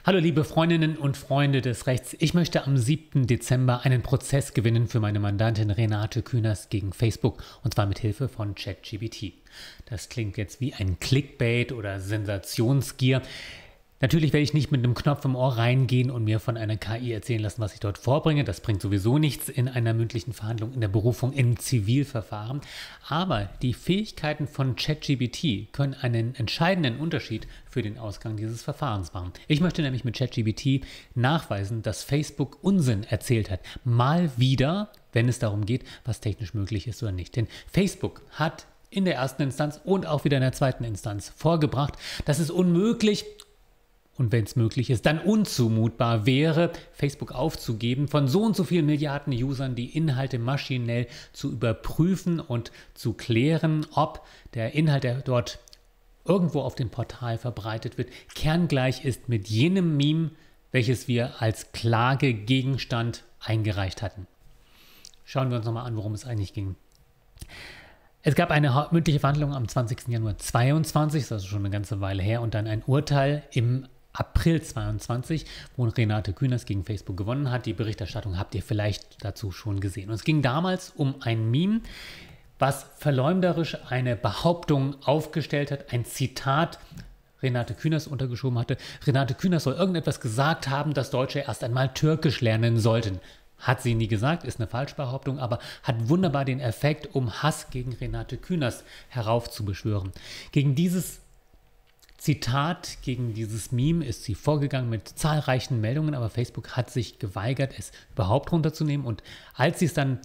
Hallo liebe Freundinnen und Freunde des Rechts. Ich möchte am 7. Dezember einen Prozess gewinnen für meine Mandantin Renate Künast gegen Facebook, und zwar mit Hilfe von ChatGPT. Das klingt jetzt wie ein Clickbait oder Sensationsgier. Natürlich werde ich nicht mit einem Knopf im Ohr reingehen und mir von einer KI erzählen lassen, was ich dort vorbringe. Das bringt sowieso nichts in einer mündlichen Verhandlung, in der Berufung im Zivilverfahren. Aber die Fähigkeiten von ChatGPT können einen entscheidenden Unterschied für den Ausgang dieses Verfahrens machen. Ich möchte nämlich mit ChatGPT nachweisen, dass Facebook Unsinn erzählt hat. Mal wieder, wenn es darum geht, was technisch möglich ist oder nicht. Denn Facebook hat in der ersten Instanz und auch wieder in der zweiten Instanz vorgebracht, dass es unmöglich und wenn es möglich ist, dann unzumutbar wäre, Facebook aufzugeben, von so und so vielen Milliarden Usern die Inhalte maschinell zu überprüfen und zu klären, ob der Inhalt, der dort irgendwo auf dem Portal verbreitet wird, kerngleich ist mit jenem Meme, welches wir als Klagegegenstand eingereicht hatten. Schauen wir uns nochmal an, worum es eigentlich ging. Es gab eine mündliche Verhandlung am 20. Januar 2022, das ist also schon eine ganze Weile her, und dann ein Urteil im April 2022, wo Renate Künast gegen Facebook gewonnen hat. Die Berichterstattung habt ihr vielleicht dazu schon gesehen. Und es ging damals um ein Meme, was verleumderisch eine Behauptung aufgestellt hat, ein Zitat Renate Künast untergeschoben hatte. Renate Künast soll irgendetwas gesagt haben, dass Deutsche erst einmal Türkisch lernen sollten. Hat sie nie gesagt, ist eine Falschbehauptung, aber hat wunderbar den Effekt, um Hass gegen Renate Künast heraufzubeschwören. Gegen dieses Zitat, gegen dieses Meme ist sie vorgegangen mit zahlreichen Meldungen, aber Facebook hat sich geweigert, es überhaupt runterzunehmen. Und als sie es dann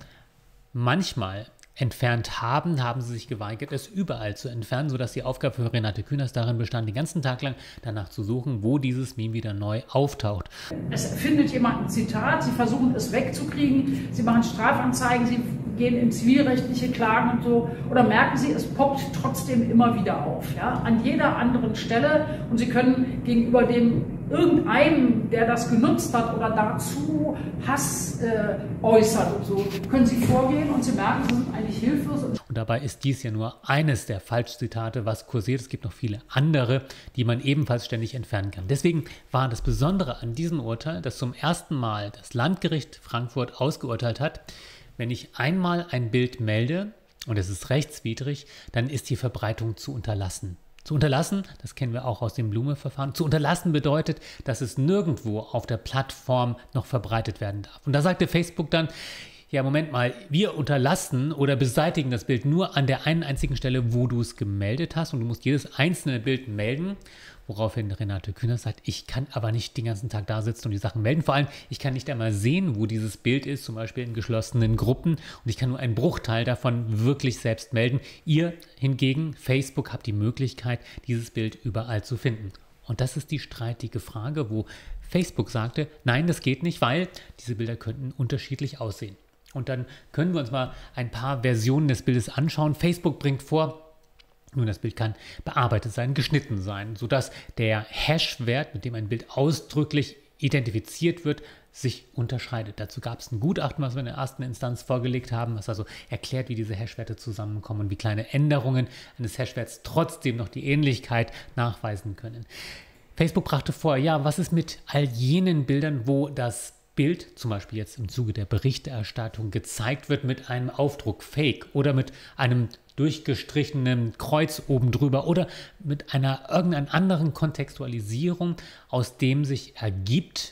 manchmal entfernt haben, haben sie sich geweigert, es überall zu entfernen, sodass die Aufgabe für Renate Künast darin bestand, den ganzen Tag lang danach zu suchen, wo dieses Meme wieder neu auftaucht. Es findet jemand ein Zitat, sie versuchen es wegzukriegen, sie machen Strafanzeigen, sie gehen in zivilrechtliche Klagen und so, oder merken sie, es poppt trotzdem immer wieder auf, ja, an jeder anderen Stelle, und sie können gegenüber dem irgendeinem, der das genutzt hat oder dazu Hass äußert und so, können sie vorgehen und sie merken, sie sind eigentlich hilflos. Und dabei ist dies ja nur eines der Falschzitate, was kursiert. Es gibt noch viele andere, die man ebenfalls ständig entfernen kann. Deswegen war das Besondere an diesem Urteil, dass zum ersten Mal das Landgericht Frankfurt ausgeurteilt hat, wenn ich einmal ein Bild melde und es ist rechtswidrig, dann ist die Verbreitung zu unterlassen. Zu unterlassen, das kennen wir auch aus dem Blume-Verfahren, zu unterlassen bedeutet, dass es nirgendwo auf der Plattform noch verbreitet werden darf. Und da sagte Facebook dann, ja, Moment mal, wir unterlassen oder beseitigen das Bild nur an der einen einzigen Stelle, wo du es gemeldet hast, und du musst jedes einzelne Bild melden, woraufhin Renate Künast sagt, ich kann aber nicht den ganzen Tag da sitzen und die Sachen melden. Vor allem, ich kann nicht einmal sehen, wo dieses Bild ist, zum Beispiel in geschlossenen Gruppen, und ich kann nur einen Bruchteil davon wirklich selbst melden. Ihr hingegen, Facebook, habt die Möglichkeit, dieses Bild überall zu finden. Und das ist die streitige Frage, wo Facebook sagte, nein, das geht nicht, weil diese Bilder könnten unterschiedlich aussehen. Und dann können wir uns mal ein paar Versionen des Bildes anschauen. Facebook bringt vor, nun, das Bild kann bearbeitet sein, geschnitten sein, sodass der Hash-Wert, mit dem ein Bild ausdrücklich identifiziert wird, sich unterscheidet. Dazu gab es ein Gutachten, was wir in der ersten Instanz vorgelegt haben, was also erklärt, wie diese Hash-Werte zusammenkommen und wie kleine Änderungen eines Hash-Werts trotzdem noch die Ähnlichkeit nachweisen können. Facebook brachte vor, ja, was ist mit all jenen Bildern, wo das Bild, zum Beispiel jetzt im Zuge der Berichterstattung, gezeigt wird mit einem Aufdruck Fake oder mit einem durchgestrichenen Kreuz oben drüber oder mit irgendeiner anderen Kontextualisierung, aus der sich ergibt,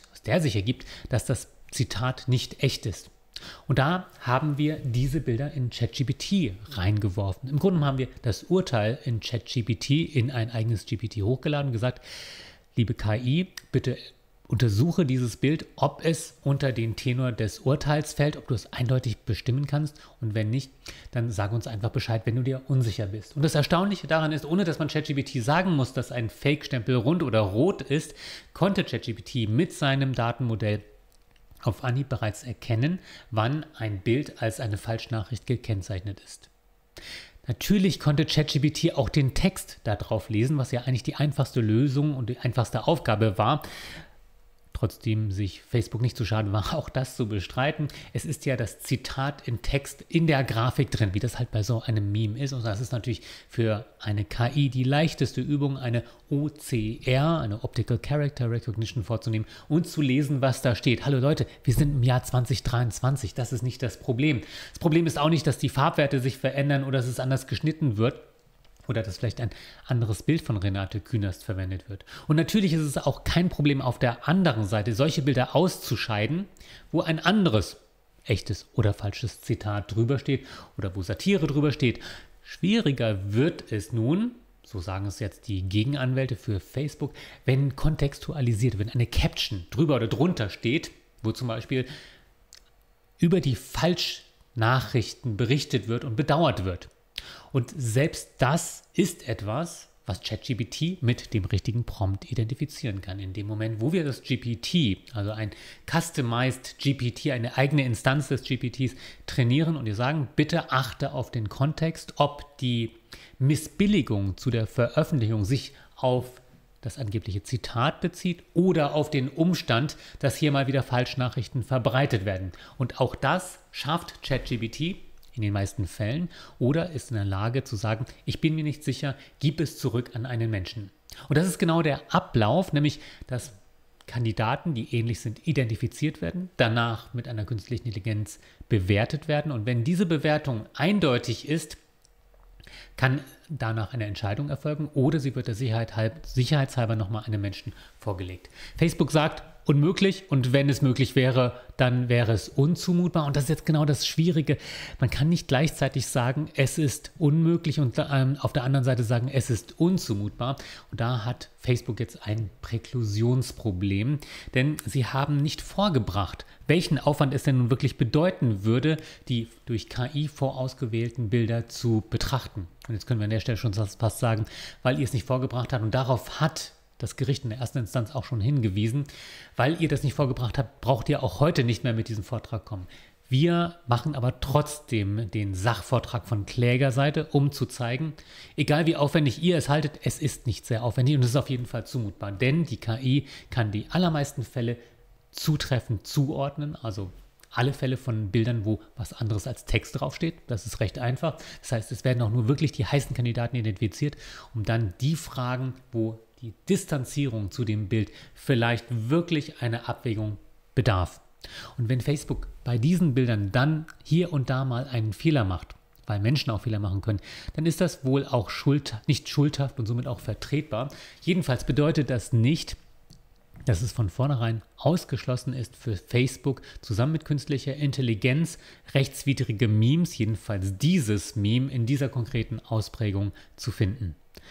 dass das Zitat nicht echt ist. Und da haben wir diese Bilder in ChatGPT reingeworfen. Im Grunde haben wir das Urteil in ChatGPT in ein eigenes GPT hochgeladen und gesagt, liebe KI, bitte untersuche dieses Bild, ob es unter den Tenor des Urteils fällt, ob du es eindeutig bestimmen kannst, und wenn nicht, dann sag uns einfach Bescheid, wenn du dir unsicher bist. Und das Erstaunliche daran ist, ohne dass man ChatGPT sagen muss, dass ein Fake-Stempel rund oder rot ist, konnte ChatGPT mit seinem Datenmodell auf Anhieb bereits erkennen, wann ein Bild als eine Falschnachricht gekennzeichnet ist. Natürlich konnte ChatGPT auch den Text da drauf lesen, was ja eigentlich die einfachste Lösung und die einfachste Aufgabe war. trotzdem sich Facebook nicht so schade war, auch das zu bestreiten. Es ist ja das Zitat in Text in der Grafik drin, wie das halt bei so einem Meme ist. Und das ist natürlich für eine KI die leichteste Übung, eine OCR, eine Optical Character Recognition vorzunehmen und zu lesen, was da steht. Hallo Leute, wir sind im Jahr 2023, das ist nicht das Problem. Das Problem ist auch nicht, dass die Farbwerte sich verändern oder dass es anders geschnitten wird. Oder dass vielleicht ein anderes Bild von Renate Künast verwendet wird. Und natürlich ist es auch kein Problem auf der anderen Seite, solche Bilder auszuscheiden, wo ein anderes echtes oder falsches Zitat drüber steht oder wo Satire drüber steht. Schwieriger wird es nun, so sagen es jetzt die Gegenanwälte für Facebook, wenn kontextualisiert, wenn eine Caption drüber oder drunter steht, wo zum Beispiel über die Falschnachrichten berichtet wird und bedauert wird. Und selbst das ist etwas, was ChatGPT mit dem richtigen Prompt identifizieren kann. In dem Moment, wo wir das GPT, also ein Customized GPT, eine eigene Instanz des GPTs trainieren und ihr sagen, bitte achte auf den Kontext, ob die Missbilligung zu der Veröffentlichung sich auf das angebliche Zitat bezieht oder auf den Umstand, dass hier mal wieder Falschnachrichten verbreitet werden. Und auch das schafft ChatGPT in den meisten Fällen oder ist in der Lage zu sagen, ich bin mir nicht sicher, gib es zurück an einen Menschen. Und das ist genau der Ablauf, nämlich dass Kandidaten, die ähnlich sind, identifiziert werden, danach mit einer künstlichen Intelligenz bewertet werden und wenn diese Bewertung eindeutig ist, kann danach eine Entscheidung erfolgen oder sie wird der sicherheitshalber nochmal einem Menschen vorgelegt. Facebook sagt, unmöglich und wenn es möglich wäre, dann wäre es unzumutbar und das ist jetzt genau das Schwierige. Man kann nicht gleichzeitig sagen, es ist unmöglich und auf der anderen Seite sagen, es ist unzumutbar und da hat Facebook jetzt ein Präklusionsproblem, denn sie haben nicht vorgebracht, welchen Aufwand es denn nun wirklich bedeuten würde, die durch KI vorausgewählten Bilder zu betrachten. Und jetzt können wir an der Stelle schon fast sagen, weil ihr es nicht vorgebracht habt und darauf hat das Gericht in der ersten Instanz auch schon hingewiesen. Weil ihr das nicht vorgebracht habt, braucht ihr auch heute nicht mehr mit diesem Vortrag kommen. Wir machen aber trotzdem den Sachvortrag von Klägerseite, um zu zeigen, egal wie aufwendig ihr es haltet, es ist nicht sehr aufwendig und es ist auf jeden Fall zumutbar. Denn die KI kann die allermeisten Fälle zutreffend zuordnen, also alle Fälle von Bildern, wo was anderes als Text draufsteht. Das ist recht einfach. Das heißt, es werden auch nur wirklich die heißen Kandidaten identifiziert, um dann die Fragen, wo die Distanzierung zu dem Bild vielleicht wirklich eine Abwägung bedarf. Und wenn Facebook bei diesen Bildern dann hier und da mal einen Fehler macht, weil Menschen auch Fehler machen können, dann ist das wohl auch nicht schuldhaft und somit auch vertretbar. Jedenfalls bedeutet das nicht, dass es von vornherein ausgeschlossen ist für Facebook, zusammen mit künstlicher Intelligenz rechtswidrige Memes, jedenfalls dieses Meme in dieser konkreten Ausprägung zu finden.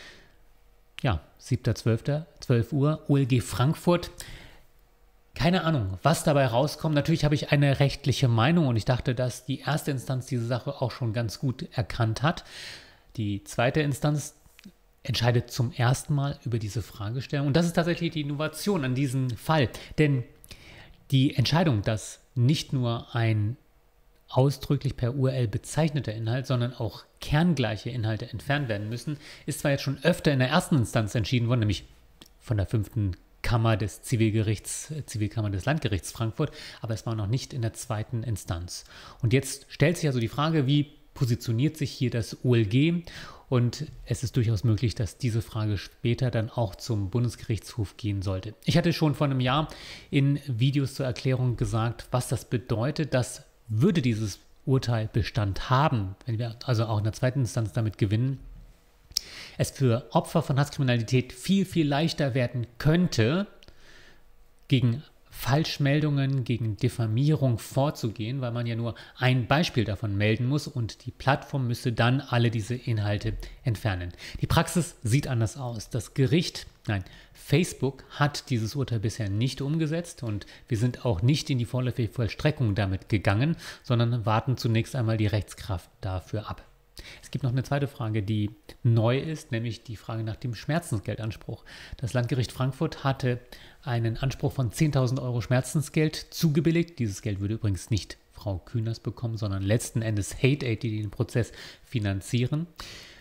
Ja, 7.12., 12 Uhr, OLG Frankfurt. Keine Ahnung, was dabei rauskommt. Natürlich habe ich eine rechtliche Meinung und ich dachte, dass die erste Instanz diese Sache auch schon ganz gut erkannt hat. Die zweite Instanz entscheidet zum ersten Mal über diese Fragestellung. Und das ist tatsächlich die Innovation an diesem Fall. Denn die Entscheidung, dass nicht nur ein ausdrücklich per URL bezeichneter Inhalt, sondern auch kerngleiche Inhalte entfernt werden müssen, ist zwar jetzt schon öfter in der ersten Instanz entschieden worden, nämlich von der 5. Kammer des Zivilkammer des Landgerichts Frankfurt, aber es war noch nicht in der zweiten Instanz. Und jetzt stellt sich also die Frage, wie positioniert sich hier das OLG? Und es ist durchaus möglich, dass diese Frage später dann auch zum Bundesgerichtshof gehen sollte. Ich hatte schon vor einem Jahr in Videos zur Erklärung gesagt, was das bedeutet, dass würde dieses Urteil Bestand haben, wenn wir also auch in der zweiten Instanz damit gewinnen, es für Opfer von Hasskriminalität viel, viel leichter werden könnte, gegen Falschmeldungen, gegen Diffamierung vorzugehen, weil man ja nur ein Beispiel davon melden muss und die Plattform müsste dann alle diese Inhalte entfernen. Die Praxis sieht anders aus. Das Gericht, Facebook hat dieses Urteil bisher nicht umgesetzt und wir sind auch nicht in die vorläufige Vollstreckung damit gegangen, sondern warten zunächst einmal die Rechtskraft dafür ab. Es gibt noch eine zweite Frage, die neu ist, nämlich die Frage nach dem Schmerzensgeldanspruch. Das Landgericht Frankfurt hatte einen Anspruch von 10.000 Euro Schmerzensgeld zugebilligt. Dieses Geld würde übrigens nicht Frau Künast bekommen, sondern letzten Endes Hate Aid, die den Prozess finanzieren.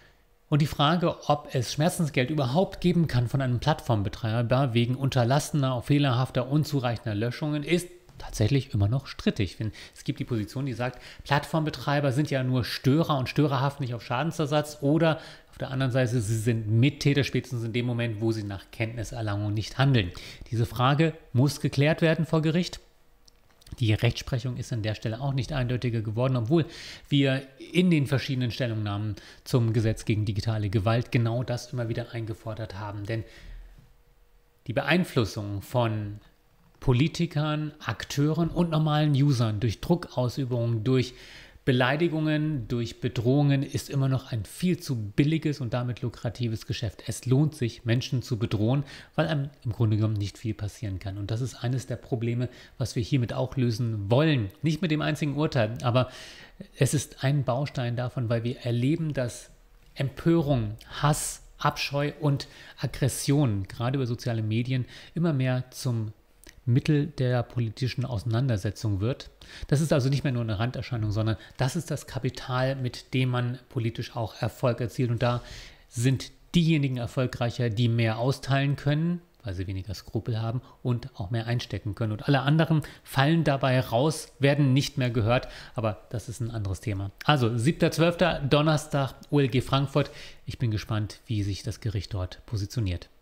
Und die Frage, ob es Schmerzensgeld überhaupt geben kann von einem Plattformbetreiber wegen unterlassener, fehlerhafter, unzureichender Löschungen, ist tatsächlich immer noch strittig. Es gibt die Position, die sagt, Plattformbetreiber sind ja nur Störer und Störer haften nicht auf Schadensersatz, oder auf der anderen Seite, sie sind Mittäter spätestens in dem Moment, wo sie nach Kenntniserlangung nicht handeln. Diese Frage muss geklärt werden vor Gericht. Die Rechtsprechung ist an der Stelle auch nicht eindeutiger geworden, obwohl wir in den verschiedenen Stellungnahmen zum Gesetz gegen digitale Gewalt genau das immer wieder eingefordert haben. Denn die Beeinflussung von Politikern, Akteuren und normalen Usern durch Druckausübungen, durch Beleidigungen, durch Bedrohungen ist immer noch ein viel zu billiges und damit lukratives Geschäft. Es lohnt sich, Menschen zu bedrohen, weil einem im Grunde genommen nicht viel passieren kann. Und das ist eines der Probleme, was wir hiermit auch lösen wollen. Nicht mit dem einzigen Urteil, aber es ist ein Baustein davon, weil wir erleben, dass Empörung, Hass, Abscheu und Aggression, gerade über soziale Medien, immer mehr zum Mittel der politischen Auseinandersetzung wird. Das ist also nicht mehr nur eine Randerscheinung, sondern das ist das Kapital, mit dem man politisch auch Erfolg erzielt. Und da sind diejenigen erfolgreicher, die mehr austeilen können, weil sie weniger Skrupel haben und auch mehr einstecken können. Und alle anderen fallen dabei raus, werden nicht mehr gehört, aber das ist ein anderes Thema. Also 7.12. Donnerstag, OLG Frankfurt. Ich bin gespannt, wie sich das Gericht dort positioniert.